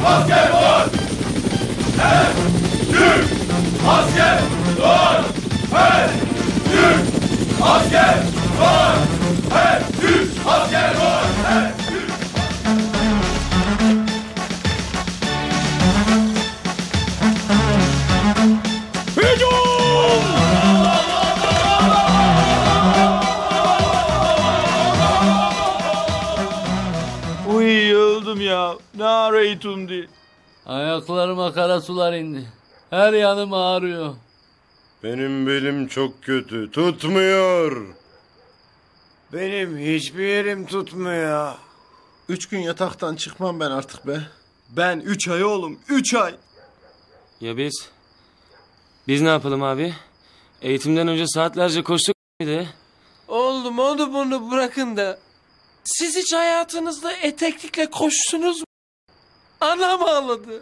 asker var! Her Türk asker var! Her Türk asker var! Her Türk asker var! Her Türk... Uy öldüm ya. Ne arayıtum diye. Ayaklarıma kara sular indi. Her yanım ağrıyor. Benim belim çok kötü. Tutmuyor. Benim hiçbir yerim tutmuyor. 3 gün yataktan çıkmam ben artık be. Ben 3 ay oğlum. 3 ay. Ya biz? Biz ne yapalım abi? Eğitimden önce saatlerce koştuk mıydı? Oldu bunu bırakın da. Siz hiç hayatınızda eteklikle koştunuz mu? Anam ağladı.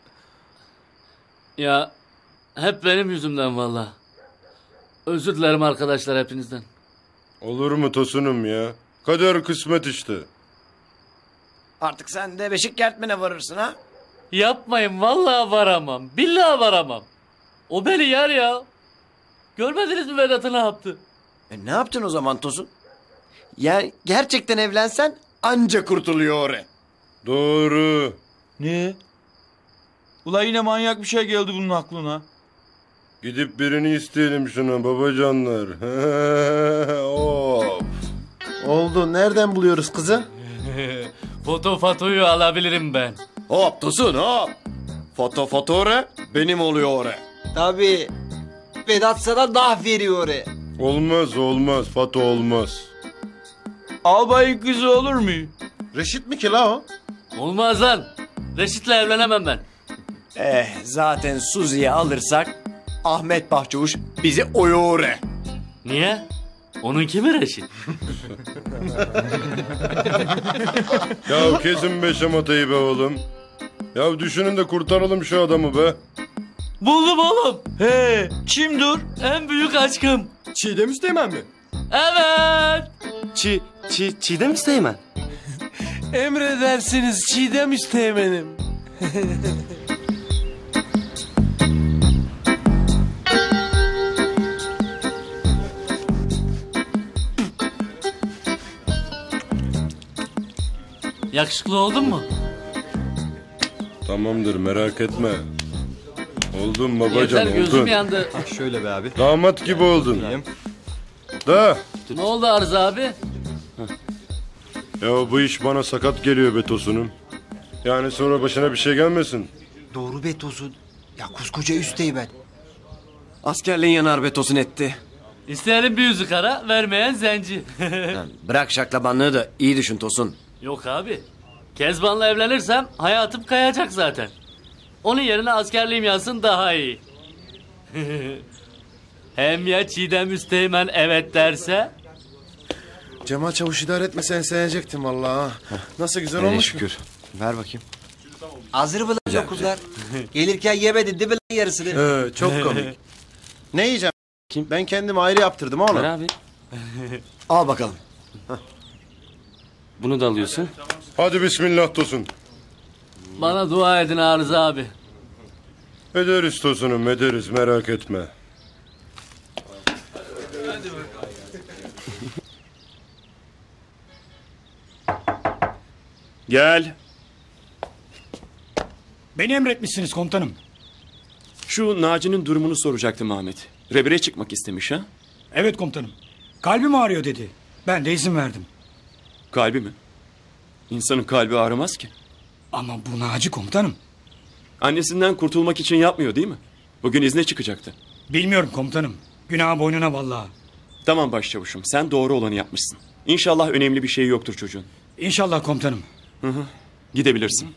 Ya hep benim yüzümden vallahi. Özür dilerim arkadaşlar hepinizden. Olur mu Tosun'um ya? Kader kısmet işte. Artık sen de beşik kertmene varırsın ha? Yapmayın vallahi varamam. Billahi varamam. O beni yer ya. Görmediniz mi Vedat'ı ne yaptı? Ne yaptın o zaman Tosun? Yani gerçekten evlensen anca kurtuluyor oraya. Doğru. Ne? Ula yine manyak bir şey geldi bunun aklına. Gidip birini isteyelim şuna babacanlar. Of. Oldu. Nereden buluyoruz kızı? Fotoyu alabilirim ben. Hop Tosun hop. Foto oraya benim oluyor oraya. Tabii. Vedat sana dah veriyor oraya. Olmaz. Fato olmaz. Albayın kızı olur mu? Reşit mi ki la o? Olmaz lan. Reşit'le evlenemem ben. Zaten Suzi'yi alırsak Ahmet Bahçavuş bizi oyuyor oraya. Niye? Onun kimi Reşit? Ya kesin be şamatayı be oğlum. Ya düşünün de kurtaralım şu adamı be. Buldum oğlum. He, kimdir? En büyük aşkım. Çiğdem Üsteğmen mi? Evet. Çiğdem Üsteğmen. Emredersiniz Çiğdem Üsteğmen'im. Yakışıklı oldun mu? Tamamdır merak etme. Oldun babacan Yeter oldun. gözüm yandı. Şöyle be abi. Damat gibi oldun. Da. Ne oldu Arzu abi? Ya bu iş bana sakat geliyor be Tosun'um. Yani sonra başına bir şey gelmesin. Doğru be Tosun. Ya koskoca Üsteğmen. Askerliğin yanar be Tosun etti. İsteyenin bir yüzü kara, vermeyen zenci. Bırak şaklabanlığı da iyi düşün Tosun. Yok abi. Kezban'la evlenirsem hayatım kayacak zaten. Onun yerine askerliğim yansın daha iyi. Hem ya Çiğdem Üsteğmen evet derse? Cemal Çavuş idare etmesen sevecektim vallahi. Nasıl güzel olmuş şükür. Ver bakayım. Hazır mı lan dokuzlar? Gelirken yemedin değil mi lan yarısını? Çok komik. Ne yiyeceğim? Kim? Ben kendim ayrı yaptırdım oğlum. Ver abi. Al bakalım. Bunu da alıyorsun. Hadi bismillah Tosun. Bana dua edin Arzu abi. Ederiz Tosun'um ederiz merak etme. Gel. Beni emretmişsiniz komutanım. Şu Naci'nin durumunu soracaktım Ahmet. Revire çıkmak istemiş ha? Evet komutanım. Kalbim ağrıyor dedi. Ben de izin verdim. Kalbi mi? İnsanın kalbi ağrımaz ki. Ama bu Naci komutanım. Annesinden kurtulmak için yapmıyor değil mi? Bugün izne çıkacaktı. Bilmiyorum komutanım. Günah boynuna vallahi. Tamam başçavuşum, sen doğru olanı yapmışsın. İnşallah önemli bir şey yoktur çocuğun. İnşallah komutanım. Gidebilirsin.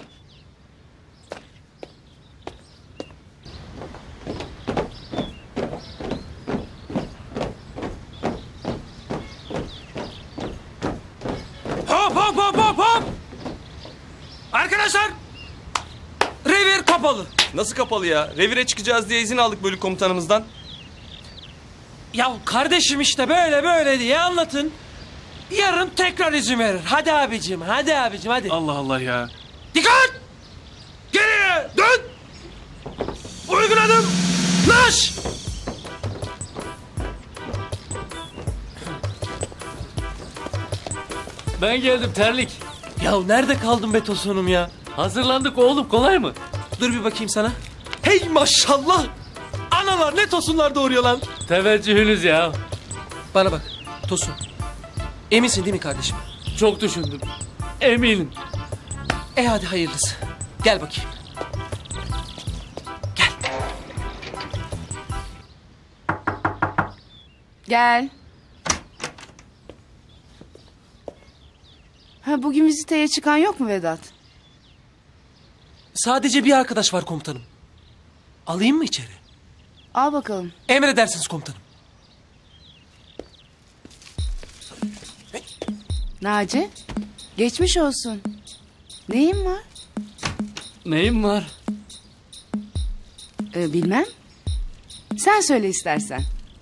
Hop! Arkadaşlar! Revir kapalı. Nasıl kapalı ya? Revire çıkacağız diye izin aldık bölük komutanımızdan. Ya kardeşim işte böyle diye anlatın. Yarın tekrar izin verir. Hadi abicim hadi. Allah Allah ya. Dikkat! Koş! Ben geldim terlik. Ya nerede kaldın be Tosun'um ya? Hazırlandık oğlum, kolay mı? Dur bir bakayım sana. Hey maşallah! Analar ne tosunlar doğuruyor lan. Teveccühünüz ya. Bana bak Tosun. Eminsin değil mi kardeşim? Çok düşündüm. Eminim. Hadi hayırlısı. Gel bakayım. Gel. Ha, bugün viziteye çıkan yok mu Vedat? Sadece bir arkadaş var komutanım. Alayım mı içeri? Al bakalım. Emredersiniz komutanım. Naci, geçmiş olsun. Neyin var? Neyim var? Bilmem. Sen söyle istersen.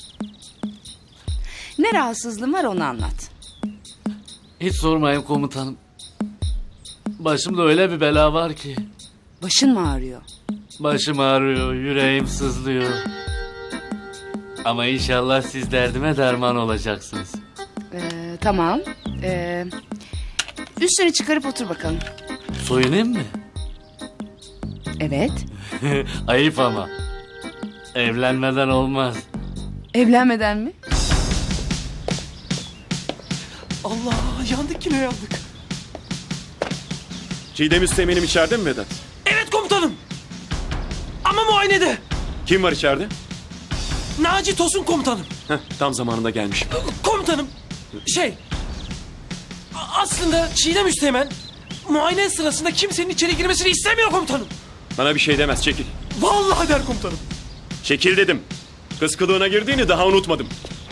Ne rahatsızlığın var onu anlat. Hiç sormayın komutanım. Başımda öyle bir bela var ki. Başın mı ağrıyor? Başım ağrıyor, yüreğim sızlıyor. Ama inşallah siz derdime derman olacaksınız. Tamam. Üstünü çıkarıp otur bakalım. Soyunayım mı? Evet. Ayıp ama. Evlenmeden olmaz. Evlenmeden mi? Allah, yandık yine yandık. Çiğdem Üsteğmen'im içeride mi Vedat? Evet komutanım. Ama muayenede. Kim var içeride? Naci Tosun komutanım. Tam zamanında gelmişim. Komutanım. Aslında Çiğdem Üsteğmen muayene sırasında kimsenin içeri girmesini istemiyor komutanım. Bana bir şey demez, çekil. Vallahi der komutanım. Çekil dedim. Kız kılığına girdiğini daha unutmadım.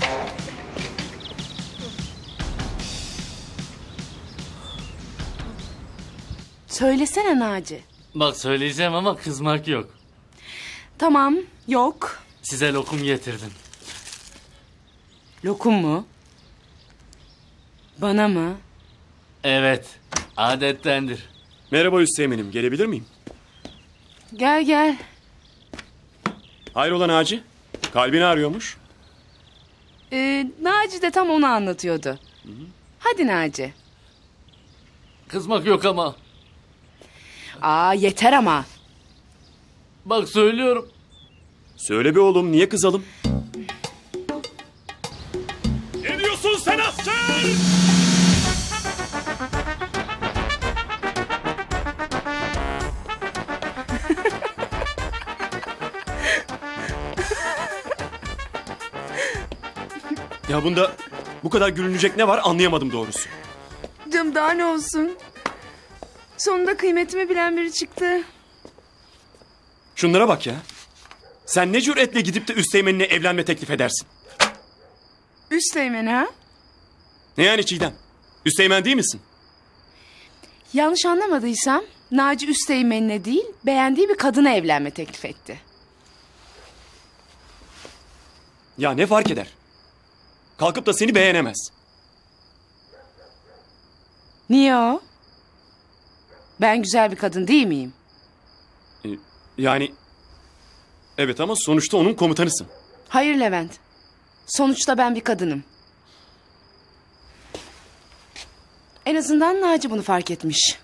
Söylesene Naci. Bak söyleyeceğim ama kızmak yok. Tamam, yok. Size lokum getirdim. Lokum mu? Bana mı? Evet, adettendir. Merhaba Üsteğmen'im, gelebilir miyim? Gel gel. Hayrola Naci? Kalbini ağrıyormuş. Naci de tam onu anlatıyordu. Hadi Naci. Kızmak yok ama. Yeter ama. Bak söylüyorum. Söyle be oğlum, niye kızalım? Ne diyorsun sen asker? Ya bunda bu kadar gülünecek ne var anlayamadım doğrusu. Canım daha ne olsun? Sonunda kıymetimi bilen biri çıktı. Şunlara bak ya. Sen ne cüretle gidip de Üsteğmen'ine evlenme teklif edersin? Üsteğmen ha? Ne yani Çiğdem? Üsteğmen değil misin? Yanlış anlamadıysam Naci Üsteğmen'le değil beğendiği bir kadına evlenme teklif etti. Ya ne fark eder? Kalkıp da seni beğenemez. Niye o? Ben güzel bir kadın değil miyim? Yani... Evet ama sonuçta onun komutanısın. Hayır Levent. Sonuçta ben bir kadınım. En azından Naci bunu fark etmiş.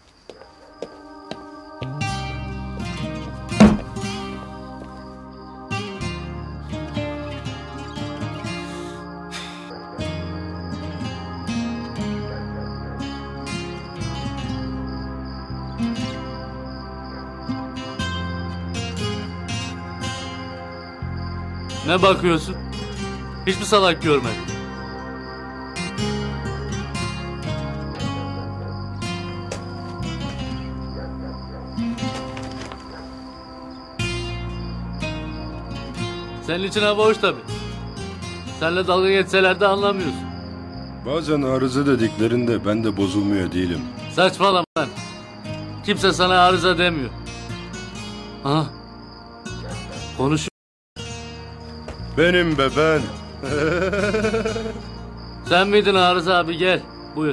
Ne bakıyorsun? Hiç mi salak görmedin? Senin için hava hoş tabii. Seninle dalga geçseler de anlamıyorsun. Bazen arıza dediklerinde ben de bozulmuyor değilim. Saçmalama lan. Kimse sana arıza demiyor. Aha. Konuş. Benim be ben. Sen miydin Arıza abi, gel. Buyur.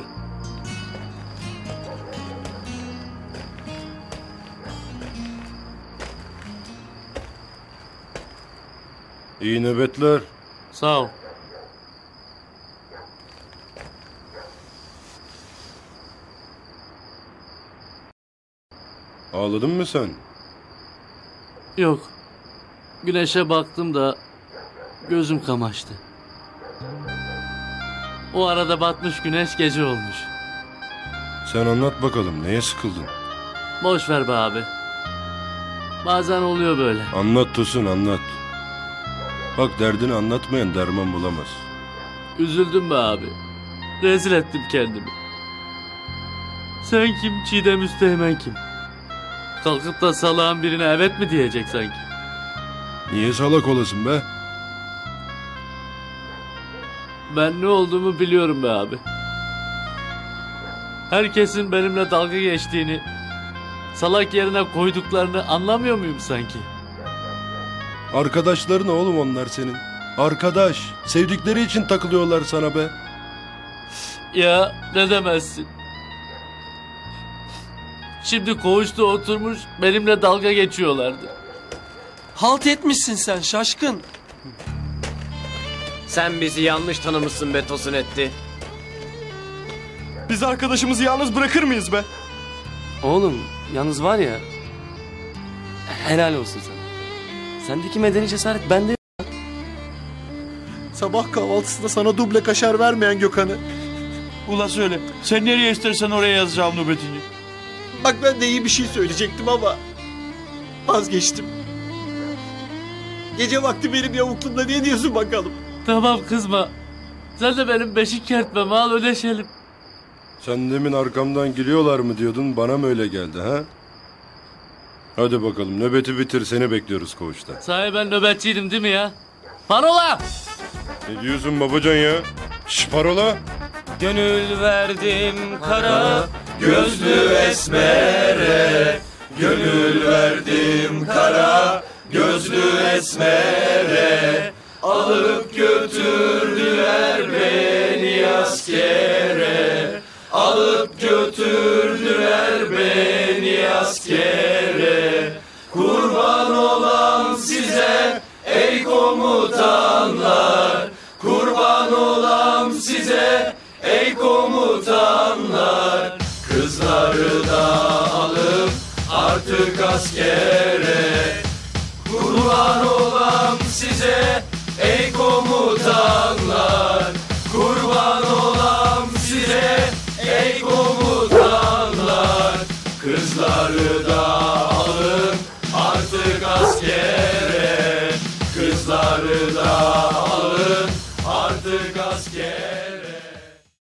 İyi nöbetler. Sağ ol. Ağladın mı sen? Yok. Güneşe baktım da gözüm kamaştı. O arada batmış güneş gece olmuş. Sen anlat bakalım, neye sıkıldın? Boş ver be abi. Bazen oluyor böyle. Anlat Tosun, anlat. Bak, derdini anlatmayan derman bulamaz. Üzüldüm be abi. Rezil ettim kendimi. Sen kim, Çiğdem Üsteğmen kim? Kalkıp da salağın birine evet mi diyecek sanki? Niye salak olasın be? Ben ne olduğumu biliyorum be abi. Herkesin benimle dalga geçtiğini, salak yerine koyduklarını anlamıyor muyum sanki? Arkadaşların oğlum onlar senin. Arkadaş. Sevdikleri için takılıyorlar sana be. Ya ne demezsin? Şimdi koğuşta oturmuş benimle dalga geçiyorlardı. Halt etmişsin sen şaşkın. Sen bizi yanlış tanımışsın be Tosun etti. Biz arkadaşımızı yalnız bırakır mıyız be? Oğlum yalnız var ya, helal olsun sana. Sendeki medeni cesaret bende yok. Sabah kahvaltısında sana duble kaşar vermeyen Gökhan'ı. Ula söyle. Sen nereye istersen oraya yazacağım nöbetini. Bak ben de iyi bir şey söyleyecektim ama vazgeçtim. Gece vakti benim yavukluğumda ne diyorsun bakalım? Tamam kızma. Sen de benim beşik kertmem, al ödeşelim. Sen demin arkamdan gülüyorlar mı diyordun, bana mı öyle geldi ha? Hadi bakalım, nöbeti bitir, seni bekliyoruz koğuşta. Sahi ben nöbetçiydim değil mi ya? Parola! Ne diyorsun babacan ya? Şş, parola! Gönül verdim kara Gözlü esmere, gönül verdim kara, gözlü esmere. Alıp götürdüler beni askere, alıp götürdüler beni askere. Kurban olam size ey komutanlar, kurban olam size ey komutanlar. Kızları da alıp artık askere, kurban olam size ey komutanlar, kurban olam size ey komutanlar. Kızları da alın artık askere, kızları da